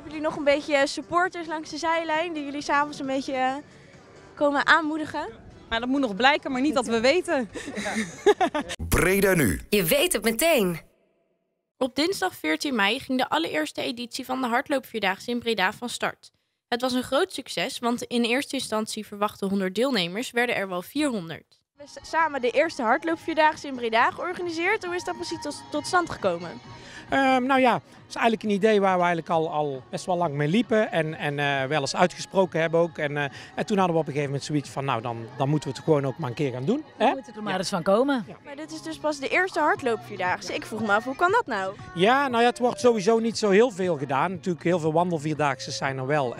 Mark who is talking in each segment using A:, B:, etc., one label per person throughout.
A: Hebben jullie nog een beetje supporters langs de zijlijn die jullie s'avonds een beetje komen aanmoedigen?
B: Maar dat moet nog blijken, maar niet dat we weten.
C: Breda nu.
D: Je weet het meteen.
E: Op dinsdag 14 mei ging de allereerste editie van de hardloopvierdaagse in Breda van start. Het was een groot succes, want in eerste instantie verwachte 100 deelnemers werden er wel 400.
A: We hebben samen de eerste hardloopvierdaagse in Breda georganiseerd. Hoe is dat precies tot stand gekomen?
F: Nou ja, het is eigenlijk een idee waar we eigenlijk al best wel lang mee liepen en wel eens uitgesproken hebben ook. En toen hadden we op een gegeven moment zoiets van, nou dan moeten we het gewoon ook maar een keer gaan doen.
G: Dan moet het er maar eens van komen.
F: Ja.
A: Maar dit is dus pas de eerste hardloopvierdaagse. Ik vroeg me af, hoe kan dat nou?
F: Ja, nou ja, het wordt sowieso niet zo heel veel gedaan. Natuurlijk heel veel wandelvierdaagse zijn er wel.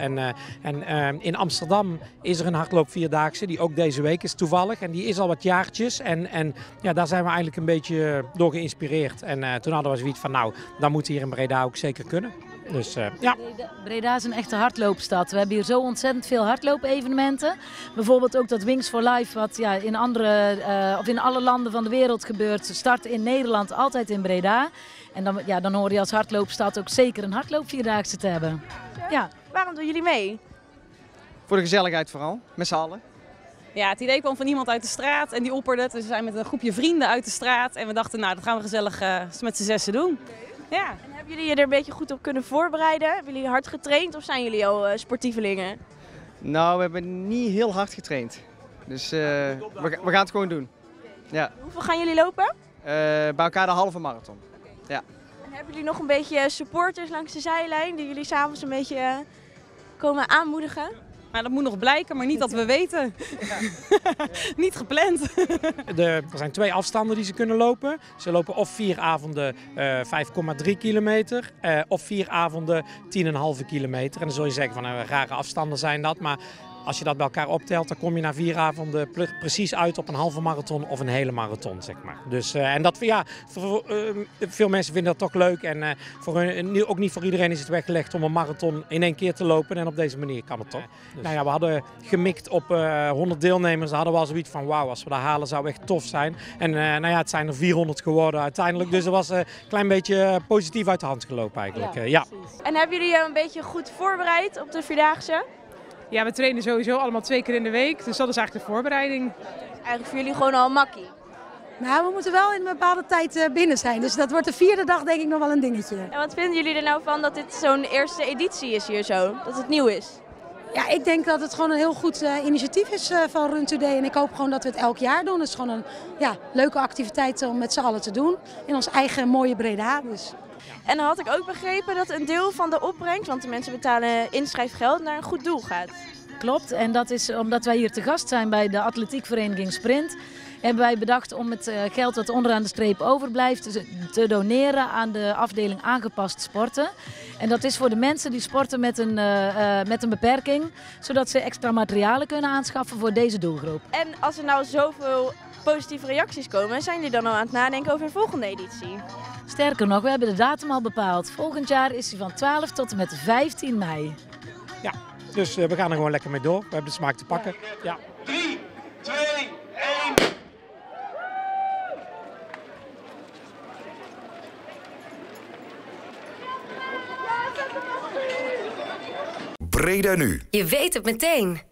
F: En in Amsterdam is er een hardloopvierdaagse die ook deze week is toevallig. En die is al wat jaartjes en ja, daar zijn we eigenlijk een beetje door geïnspireerd. En toen hadden we zoiets van, nou, dat moet hier in Breda ook zeker kunnen. Dus ja.
G: Breda is een echte hardloopstad. We hebben hier zo ontzettend veel hardloopevenementen. Bijvoorbeeld ook dat Wings for Life, wat ja, in alle landen van de wereld gebeurt, start in Nederland altijd in Breda. En dan hoor je als hardloopstad ook zeker een hardloopvierdaagse te hebben. Ja.
A: Waarom doen jullie mee?
H: Voor de gezelligheid vooral, met z'n allen.
B: Ja, het idee kwam van iemand uit de straat en die opperde het. Dus we zijn met een groepje vrienden uit de straat en we dachten, nou, dat gaan we gezellig met z'n zessen doen. Ja.
A: En hebben jullie je er een beetje goed op kunnen voorbereiden? Hebben jullie hard getraind of zijn jullie al sportievelingen?
H: Nou, we hebben niet heel hard getraind. Dus we gaan het gewoon doen. Ja.
A: Hoeveel gaan jullie lopen?
H: Bij elkaar de halve marathon. Ja.
A: En hebben jullie nog een beetje supporters langs de zijlijn die jullie s'avonds een beetje komen aanmoedigen?
B: Maar dat moet nog blijken, maar niet dat we weten. Niet gepland.
F: Er zijn 2 afstanden die ze kunnen lopen. Ze lopen of 4 avonden 5,3 kilometer of 4 avonden 10,5 kilometer. En dan zul je zeggen van rare afstanden zijn dat, maar als je dat bij elkaar optelt, dan kom je na 4 avonden precies uit op een halve marathon of een hele marathon, zeg maar. Dus, en dat, ja, veel mensen vinden dat toch leuk en ook niet voor iedereen is het weggelegd om een marathon in 1 keer te lopen en op deze manier kan het toch. Dus. Nou ja, we hadden gemikt op 100 deelnemers, daar hadden we al zoiets van wauw, als we dat halen zou echt tof zijn. En nou ja, het zijn er 400 geworden uiteindelijk, dus dat was een klein beetje positief uit de hand gelopen eigenlijk. Ja.
A: En hebben jullie je een beetje goed voorbereid op de Vierdaagse?
I: Ja, we trainen sowieso allemaal 2 keer in de week, dus dat is eigenlijk de voorbereiding.
A: Eigenlijk voor jullie gewoon al makkie.
J: Nou, we moeten wel in een bepaalde tijd binnen zijn, dus dat wordt de 4e dag denk ik nog wel een dingetje.
A: En wat vinden jullie er nou van dat dit zo'n eerste editie is hier zo, dat het nieuw is?
J: Ja, ik denk dat het gewoon een heel goed initiatief is van Run Today en ik hoop gewoon dat we het elk jaar doen. Het is gewoon een leuke activiteit om met z'n allen te doen in ons eigen mooie Breda. Dus.
A: En dan had ik ook begrepen dat een deel van de opbrengst, want de mensen betalen inschrijfgeld, naar een goed doel gaat.
G: Klopt, en dat is omdat wij hier te gast zijn bij de atletiekvereniging Sprint. Hebben wij bedacht om het geld dat onderaan de streep overblijft te doneren aan de afdeling aangepast sporten. En dat is voor de mensen die sporten met een beperking, zodat ze extra materialen kunnen aanschaffen voor deze doelgroep.
A: En als er nou zoveel positieve reacties komen, zijn jullie dan al aan het nadenken over een volgende editie?
G: Sterker nog, we hebben de datum al bepaald. Volgend jaar is hij van 12 tot en met 15 mei.
F: Ja, dus we gaan er gewoon lekker mee door. We hebben de smaak te pakken. Ja.
K: 3, 2, 1...
C: Breda nu.
D: Je weet het meteen.